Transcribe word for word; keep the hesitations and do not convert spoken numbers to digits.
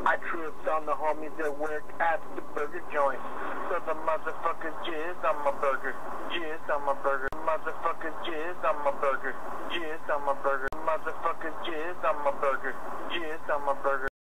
I tripped on the homies that work at the burger joint. So the motherfuckers jizzed on my burger. Jizzed on my burger. Motherfuckers jizzed on my burger. Jizzed on my burger. Motherfuckers jizzed on my burger. Jizzed on my burger.